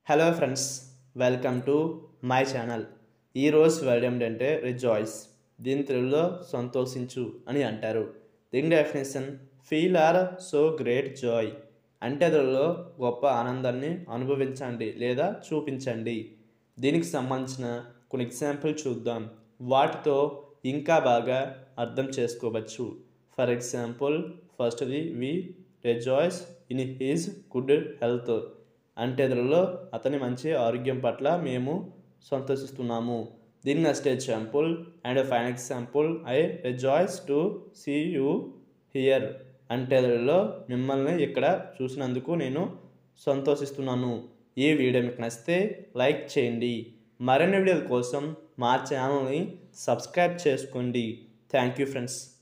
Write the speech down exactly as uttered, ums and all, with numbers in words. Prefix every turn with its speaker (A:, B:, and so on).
A: Hello friends, welcome to my channel. ఈరోజు word ఏంటంటే rejoice. దీని తెలుగులో సంతోషించు అని అంటారు. దీని definition feel or show great joy అంటే తెలుగులో గొప్ప ఆనందాన్ని అనుభవించండి లేదా చూపించండి. దీనికి సంబంధించిన కొన్ని ఎగ్జాంపుల్ చూద్దాం. వాటితో ఇంకా బాగా అర్థం చేసుకోవచ్చు. ఫర్ ఎగ్జాంపుల్, ఫస్ట్ది we rejoice in his good health అంటే తెలుగులో అతని మంచి ఆరోగ్యం పట్ల మేము సంతోషిస్తున్నాము. దీని next example and fine example I rejoice to see you here అంటే తెలుగులో మిమ్మల్ని ఇక్కడ చూసినందుకు నేను సంతోషిస్తున్నాను. ఈ వీడియో మీకు నచ్చితే లైక్ చేయండి. మరిన్ని వీడియోల కోసం మా ఛానల్ని సబ్స్క్రైబ్ చేసుకోండి. Thank you friends.